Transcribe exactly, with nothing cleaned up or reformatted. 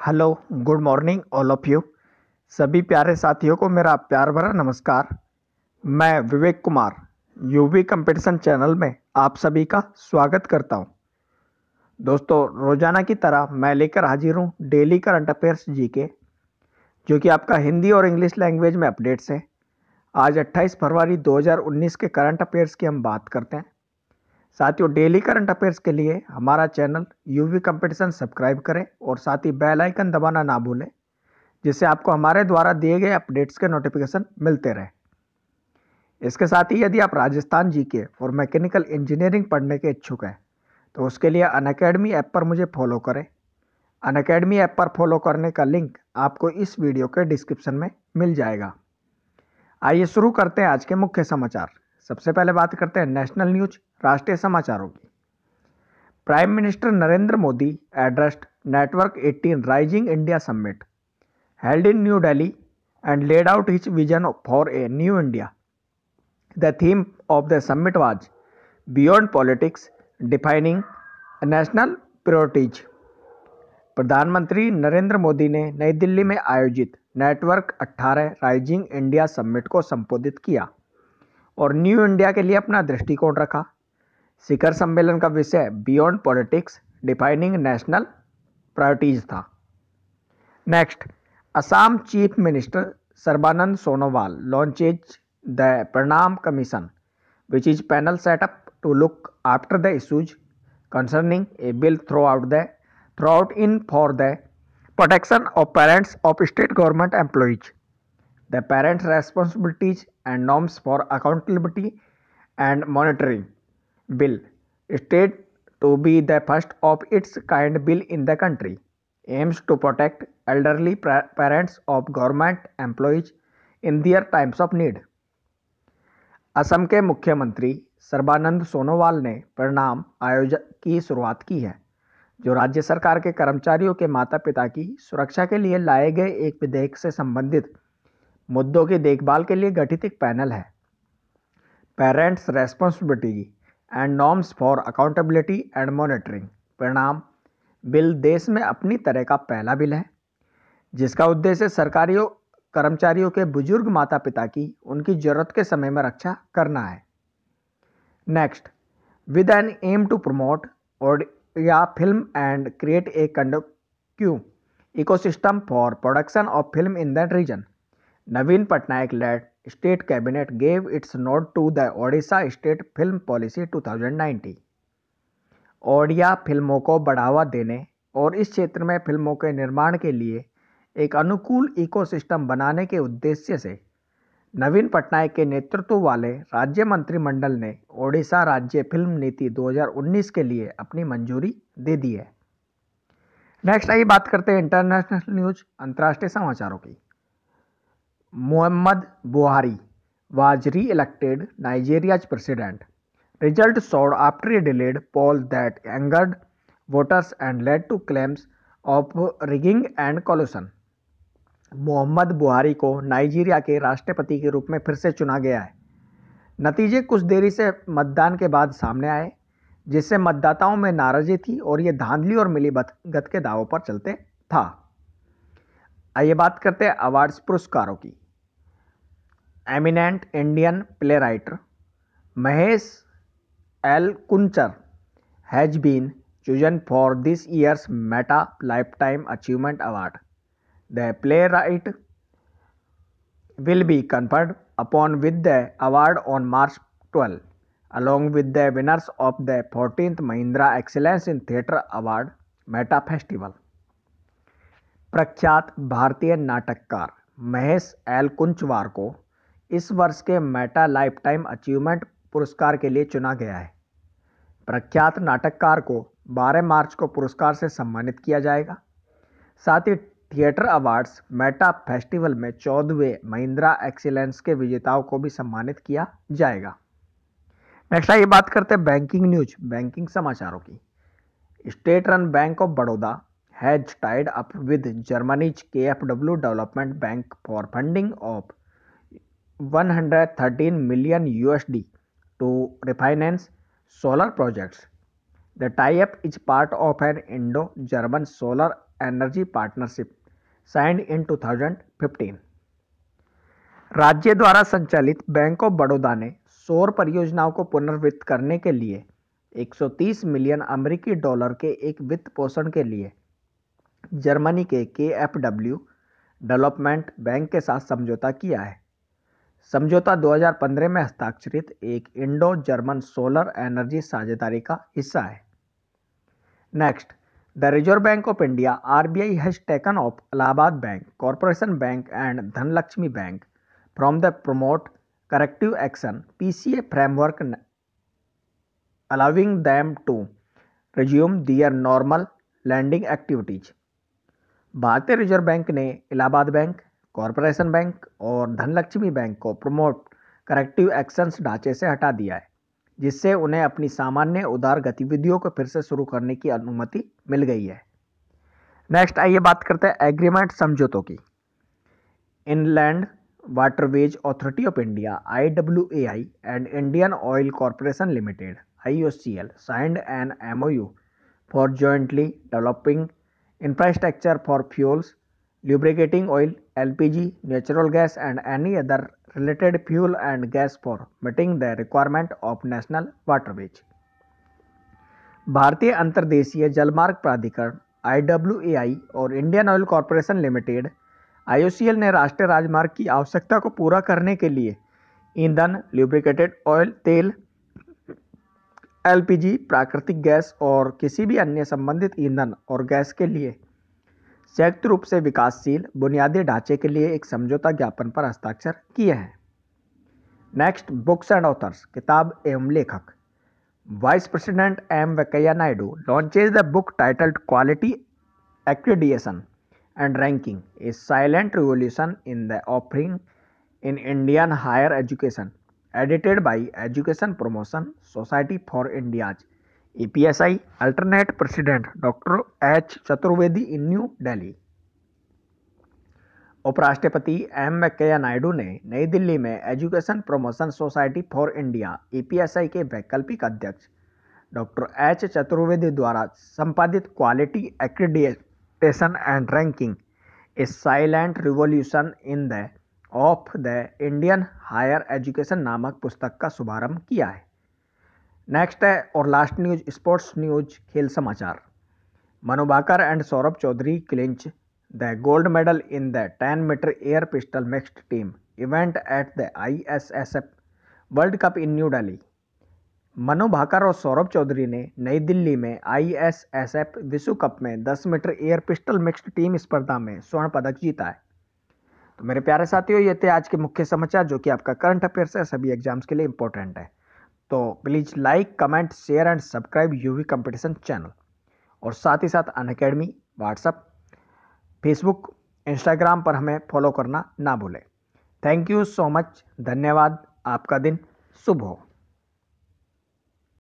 Hello, good morning all of you. सभी प्यारे साथियों को मेरा प्यार भरा नमस्कार। मैं Vivek Kumar UV competition channel में आप सभी का स्वागत करता हूं। दोस्तों, रोजाना की तरह मैं लेकर हाजिर हूं डेली करंट अफेयर्स जीके, जो कि आपका हिंदी और इंग्लिश लैंग्वेज में अपडेट्स है। आज अट्ठाईस फरवरी दो हज़ार उन्नीस के करंट अफेयर्स की हम बात करते हैं। साथियों, डेली करंट अफेयर्स के लिए हमारा चैनल यूवी कंपटीशन सब्सक्राइब करें और साथ ही बेल आइकन दबाना ना भूलें, जिससे आपको हमारे द्वारा दिए गए अपडेट्स के नोटिफिकेशन मिलते रहे। इसके साथ ही यदि आप राजस्थान जीके और मैकेनिकल इंजीनियरिंग पढ़ने के इच्छुक हैं, तो उसके लिए अनअकैडमी ऐप पर मुझे फॉलो करें। अनअकैडमी ऐप पर फॉलो करने का लिंक आपको इस वीडियो के डिस्क्रिप्शन में मिल जाएगा। आइए शुरू करते हैं आज के मुख्य समाचार। सबसे पहले बात करते हैं नेशनल न्यूज, राष्ट्रीय समाचारों की। Prime minister Narendra Modi addressed network eighteen rising India summit held in New Delhi and laid out his vision for a new India. The theme of the summit was Beyond Politics, Defining National Priorities. प्रधानमंत्री नरेंद्र मोदी ने नई दिल्ली में आयोजित network अठारह rising India summit को संबोधित किया और न्यू इंडिया के लिए अपना दृष्टिकोण रखा। शिखर सम्मेलन का विषय beyond politics defining national priorities था। Next, Assam Chief Minister Sarbanand Sonowal launches the Pranam Commission, which is panel set up to look after the issues concerning a bill throughout the throughout in for the protection of parents of state government employees. The parents' responsibilities and norms for accountability and monitoring bill, stated to be the first of its kind bill in the country, aims to protect elderly parents of government employees in their times of need. Assam के मुख्यमंत्री सर्बानंद सोनोवाल ने परिणाम आयोजन की शुरुआत की है, जो राज्य सरकार के कर्मचारियों के माता पिता की सुरक्षा के लिए लाए गए एक विधेयक से संबंधित मुद्दों की देखभाल के लिए गठित एक पैनल है। Parents responsibility and norms for accountability and monitoring परिणाम बिल देश में अपनी तरह का पहला बिल है, जिसका उद्देश्य सरकारी कर्मचारियों के बुजुर्ग माता पिता की उनकी जरूरत के समय में रक्षा करना है। Next, with an aim to promote audio film and create a conducive ecosystem for production of film in that region, Naveen Patnaik led state cabinet gave its nod to the Odisha state film policy two thousand nineteen. Odia फिल्मों को बढ़ावा देने और इस क्षेत्र में फिल्मों के निर्माण के लिए एक अनुकूल इकोसिस्टम बनाने के उद्देश्य से नवीन पटनायक के नेतृत्व वाले राज्य मंत्रिमंडल ने ओडिशा राज्य फिल्म नीति दो हज़ार उन्नीस के लिए अपनी मंजूरी दे दी है। नेक्स्ट आइए बात करते हैं इंटरनेशनल न्यूज, अंतर्राष्ट्रीय समाचारों की। Mohammad Buhari was re elected Nigeria's president. Result showed after a delayed poll that angered voters and led to claims of rigging and collusion. Muhammad Buhari को नाइजीरिया के राष्ट्रपति के रूप में फिर से चुना गया है। नतीजे कुछ देरी से मतदान के बाद सामने आए, जिससे मतदाताओं में नाराजगी थी और ये धांधली और मिलीभगत के दावों पर चलते था। आइए बात करते हैं अवार्ड्स पुरस्कारों की। Eminent Indian play writer Mahesh Elkunchwar has been chosen for this year's Meta Lifetime Achievement Award. The playwright will be conferred upon with the award on March twelfth, along with the winners of the fourteenth Mahindra Excellence in Theatre Award Meta Festival. प्रख्यात भारतीय नाटककार Mahesh L कुंचवार को इस वर्ष के Meta lifetime achievement पुरस्कार के लिए चुना गया है। प्रख्यात नाटककार को बारह मार्च को पुरस्कार से सम्मानित किया जाएगा। साथ ही थिएटर अवार्ड्स मेटा फेस्टिवल में चौदहवें महिंद्रा एक्सीलेंस के विजेताओं को भी सम्मानित किया जाएगा। नेक्स्ट आइए बात करते हैं बैंकिंग न्यूज, बैंकिंग समाचारों की। State run bank of Baroda has tied up with Germany's K F W development bank for funding of one hundred thirteen million U S D to refinance solar projects. The tie-up is part of an Indo-German solar energy partnership signed in two thousand fifteen. राज्य द्वारा संचालित bank of Baroda ने सौर परियोजनाओं को पुनर्वित्त करने के लिए एक सौ तीस मिलियन अमेरिकी डॉलर के एक वित्त पोषण के लिए जर्मनी के के एफ डब्ल्यू डेवलपमेंट बैंक के साथ समझौता किया है। समझौता दो हज़ार पंद्रह में हस्ताक्षरित एक इंडो जर्मन सोलर एनर्जी साझेदारी का हिस्सा है। Next, the reserve bank of India R B I has taken off Allahabad bank, Corporation bank and Dhanlakshmi bank from the prompt corrective action P C A framework, allowing them to resume their normal lending activities। भारतीय reserve bank ने Allahabad bank, Corporation bank और Dhanlakshmi bank को prompt corrective actions ढांचे से हटा दिया है, जिससे उन्हें अपनी सामान्य उदार गतिविधियों को फिर से शुरू करने की अनुमति मिल गई है। नेक्स्ट आइए बात करते हैं एग्रीमेंट समझौतों की। Inland waterways authority of India I W A I and Indian oil corporation limited I O C L signed an M O U for jointly developing infrastructure for fuels, lubricating oil, L P G, natural gas and any other related fuel and gas for meeting the requirement of national waterways। भारतीय अंतर्देशीय जलमार्ग प्राधिकरण I W A I और Indian oil corporation limited I O C L ने राष्ट्रीय राजमार्ग की आवश्यकता को पूरा करने के लिए ईंधन, ल्यूब्रिकेटेड ऑयल, तेल, एल पी जी, प्राकृतिक गैस और किसी भी अन्य संबंधित ईंधन और गैस के लिए संयुक्त रूप से विकासशील बुनियादी ढांचे के लिए एक समझौता ज्ञापन पर हस्ताक्षर किए हैं। नेक्स्ट, बुक्स एंड ऑथर्स, किताब एवं लेखक। Vice president M Venkaiah Naidu launches the book titled quality accreditation and ranking, a silent revolution in the offing in Indian higher education, edited by Education Promotion Society for India's U P S C alternate president doctor H Chaturvedi in new Delhi. उपराष्ट्रपति M Venkaiah Naidu ने नई दिल्ली में education promotion society for India U P S C के वैकल्पिक अध्यक्ष doctor H Chaturvedi द्वारा संपादित quality accreditation and ranking, a silent revolution in the of the Indian higher education नामक पुस्तक का शुभारंभ किया है। नेक्स्ट है और लास्ट न्यूज, स्पोर्ट्स न्यूज, खेल समाचार। Manu Bhaker and Saurabh Chaudhary clinch the gold medal in the ten metre air pistol mixed team event at the I S S F world cup in new Delhi. Manu Bhaker और सौरभ चौधरी ने नई दिल्ली में आई एस एस एफ विश्व cup में दस metre air pistol mixed team स्पर्धा में स्वर्ण पदक जीता है। तो मेरे प्यारे साथियों, ये थे आज के मुख्य समाचार जो कि आपका करंट अफेयर्स है, सभी एग्जाम्स के लिए इंपॉर्टेंट है। तो please like, comment, share and subscribe UV competition channel, और साथ ही साथ अनअकैडमी, व्हाट्सएप, फेसबुक, इंस्टाग्राम पर हमें फॉलो करना ना भूलें। थैंक यू सो मच, धन्यवाद। आपका दिन शुभ हो।